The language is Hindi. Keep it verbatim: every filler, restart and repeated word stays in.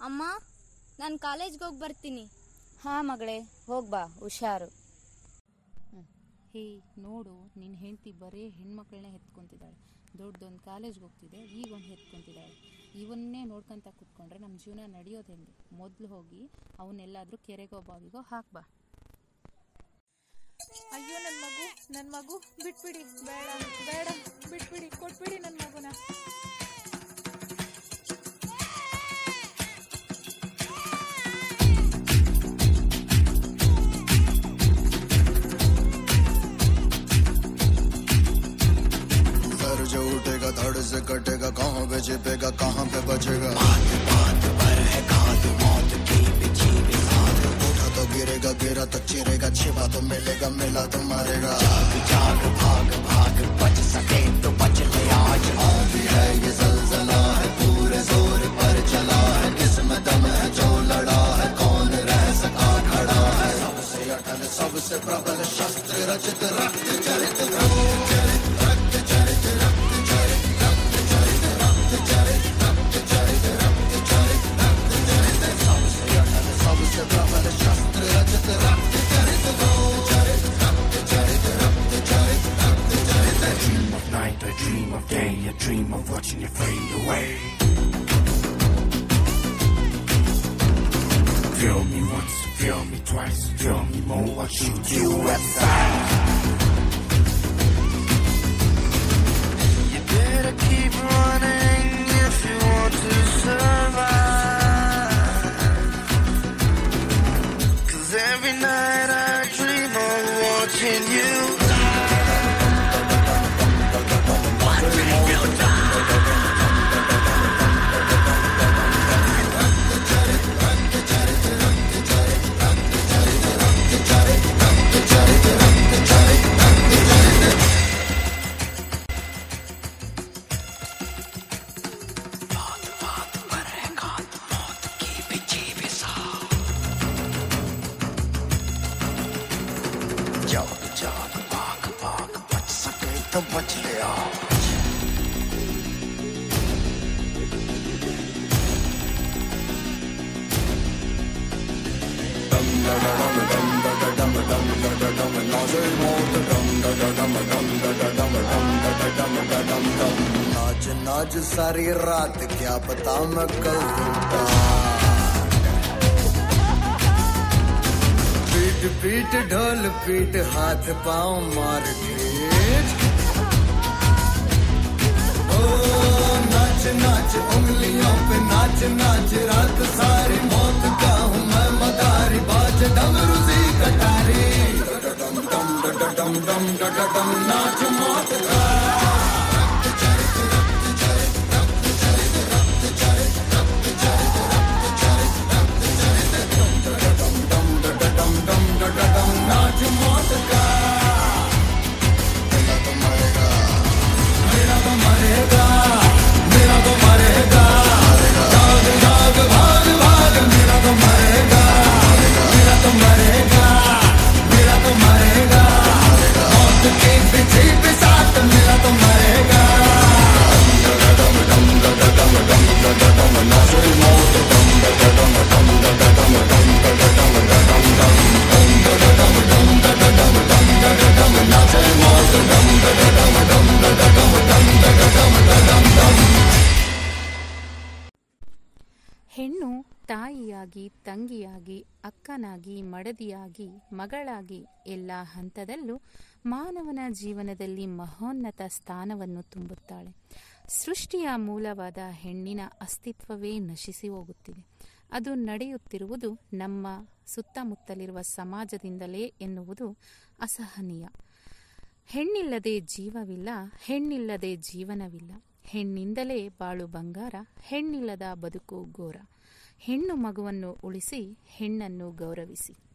ಅಮ್ಮ, ನಾನು ಕಾಲೇಜ್ಗೆ ಹೋಗಿ ಬರ್ತೀನಿ. ಹಾ ಮಗಳೇ, ಹೋಗ್ಬಾ, ಹುಷಾರು. ಹೇ ನೋಡು, ನಿನ್ನ ಹೆಂಡತಿ ಬರೀ ಹೆಣ್ಮಕ್ಳನ್ನೇ ಹೆತ್ಕೊಂತಿದ್ದಾಳೆ. ದೊಡ್ಡದೊಂದು ಕಾಲೇಜ್ಗೆ ಹೋಗ್ತಿದೆ, ಈಗ ಒಂದು ಹೆತ್ಕೊಂತಿದ್ದಾಳೆ. ಇವನ್ನೇ ನೋಡ್ಕೊಂತ ಕೂತ್ಕೊಂಡ್ರೆ ನಮ್ಮ ಜೀವನ ನಡೆಯೋದು ಹೆಂಗೆ? ಮೊದಲು ಹೋಗಿ ಅವನ್ನೆಲ್ಲಾದರೂ ಕೆರೆಗೋ ಬಾವಿಗೋ ಹಾಕ್ಬಾ. ಅಯ್ಯೋ ನನ್ನ ಮಗು, ನನ್ನ ಮಗು ಬಿಟ್ಬಿಡಿ, ಬೇಡ ಬೇಡ, ಬಿಟ್ಬಿಡಿ, ಕೊಟ್ಬಿಡಿ ನನ್ನ ಮಗುನ. जो उठेगा धड़ से कटेगा, कहाँ पे छिपेगा, कहाँ पे बचेगा। बात बात पर है खाद, मौत की बिछी बिसात। उठा तो गिरेगा, गिरा तो चिरेगा, छिपा तो मिलेगा, मिला तो मारेगा। जाग जाग भाग भाग, बच सके तो बच ले आज। आंधी है ये ज़लज़ला है, पूरे जोर पर चला है। किसमें दम है जो लड़ा है, कौन रह सका खड़ा है। सबसे अटल सबसे प्रबल शस्त्र रचित, रक्त चरित रक्त चरित रक्त चरित रक्त चरित रक्त चरित रक्त चरित रक्त चरित रक्त चरित रक्त चरित। सबसे अटल सबसे प्रबल शस्त्र रचित, रक्त चरित रक्त चरित रक्त चरित रक्त चरित रक्त चरित। I dream of night, I dream of day, I dream of watching you fade away. Feel me once, feel me twice, feel me more, I'll shoot you at sight. You better keep running if you want to survive. 'Cause every night I dream of watching you die. Watching you die. जाग जाग भाग भाग, बच सके तो बच ले आज। डम डम डम डम डम डम डम नाचे मौत डम डम डम डम डम डम डम डम डम। नाच नाच सारी रात, क्या पता मैं कल दूंगा। पीट पीट ढोल पीट, हाथ पाँव मार के ओ नाच नाच उंगलियों पे नाच नाच, रात सारी मौत का हूँ मैं मदारी। बाज डमरू सी कटारी, डम डम डम डम डम डम नाच मौत का। नाच मौत का। मेरा तो मरेगा, मेरा तो मरेगा, मेरा तो मरेगा। जाग जाग भाग भाग, मेरा तो मरेगा, मेरा तो मरेगा, मेरा तो मरेगा। मौत के पीछे पे साथ, मेरा तो मरेगा। डम डम डम डम डम डम नाच मौत डम डम डम डम डम डम डम डम। ಹೆಣ್ಣು ತಾಯಿಯಾಗಿ, ತಂಗಿಯಾಗಿ, ಅಕ್ಕನಾಗಿ, ಮಡದಿಯಾಗಿ, ಮಗಳಾಗಿ ಎಲ್ಲ ಹಂತದಲ್ಲೂ ಮಾನವನ ಜೀವನದಲ್ಲಿ ಮಹೋನ್ನತ ಸ್ಥಾನವನ್ನು ತುಂಬುತ್ತಾಳೆ. ಸೃಷ್ಟಿಯ ಮೂಲವಾದ ಹೆಣ್ಣಿನ ಅಸ್ತಿತ್ವವೇ ನಶಿಸಿ ಹೋಗುತ್ತಿದೆ. ಅದು ನಡೆಯುತ್ತಿರುವುದು ನಮ್ಮ ಸುತ್ತಮುತ್ತಲಿರುವ ಸಮಾಜದಿಂದಲೇ ಎನ್ನುವುದು ಅಸಹನೀಯ. ಹೆಣ್ಣಿಲ್ಲದೆ ಜೀವವಿಲ್ಲ, ಹೆಣ್ಣಿಲ್ಲದೆ ಜೀವನವಿಲ್ಲ. ಹೆಣ್ಣಿಂದಲೇ ಬಾಳು ಬಂಗಾರ, ಹೆಣ್ಣಿಲ್ಲದ ಬದುಕು ಘೋರ. ಹೆಣ್ಣು ಮಗುವನ್ನು ಉಳಿಸಿ, ಹೆಣ್ಣನ್ನು ಗೌರವಿಸಿ.